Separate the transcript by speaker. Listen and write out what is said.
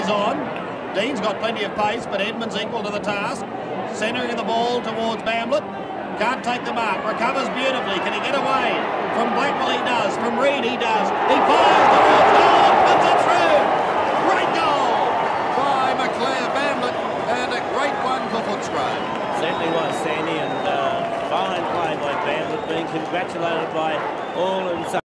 Speaker 1: is on. Dean's got plenty of pace, but Edmonds equal to the task. Centering the ball towards Bamblett. Can't take the mark. Recovers beautifully. Can he get away? From Blackwell he does. From Reid he does. He fires towards goal. Puts it through. Great goal by McClare Bamblett. And a great one for Footscray.
Speaker 2: Certainly was, Sandy. And fine play by Bamblett, being congratulated by all and some.